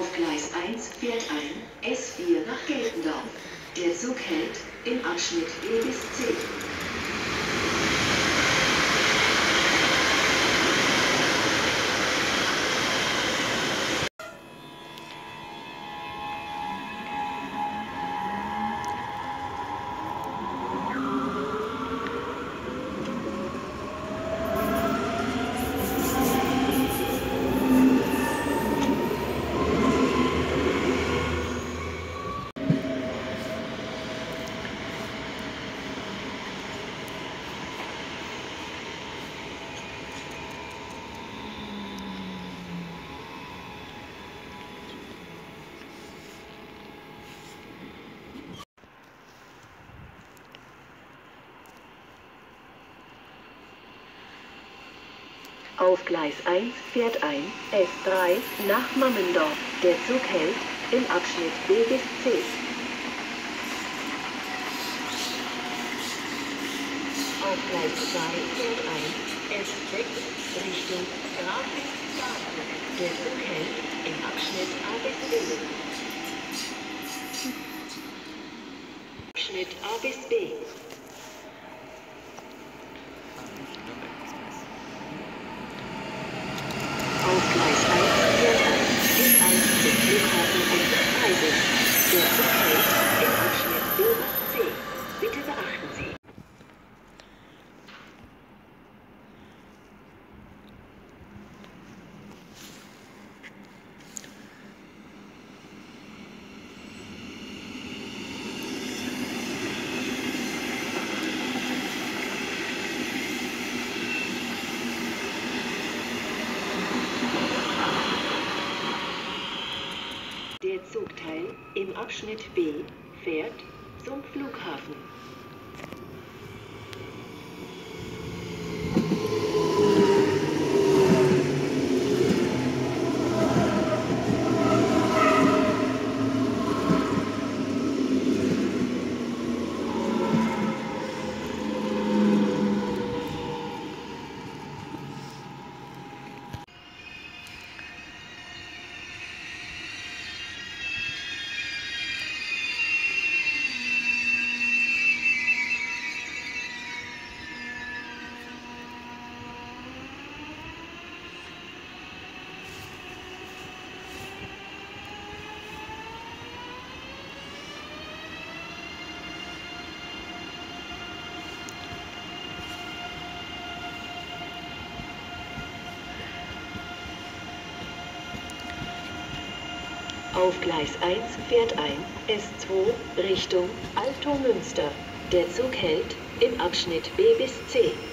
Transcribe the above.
Auf Gleis 1 fährt ein S4 nach Geltendorf. Der Zug hält im Abschnitt B bis C. Auf Gleis 1 fährt ein S3 nach Mammendorf. Der Zug hält im Abschnitt B bis C. Auf Gleis 2 fährt ein S6 Richtung Grafenstaden. Der Zug hält im Abschnitt A bis B. Abschnitt A bis B. Auf Gleis 1 fährt ein S1 zum Flughafen und Freising. Der Zug hält im Abschnitt B bis C. Bitte beachten Sie. Der Zugteil im Abschnitt B fährt zum Flughafen. Auf Gleis 1 fährt ein S2 Richtung Altomünster. Der Zug hält im Abschnitt B bis C.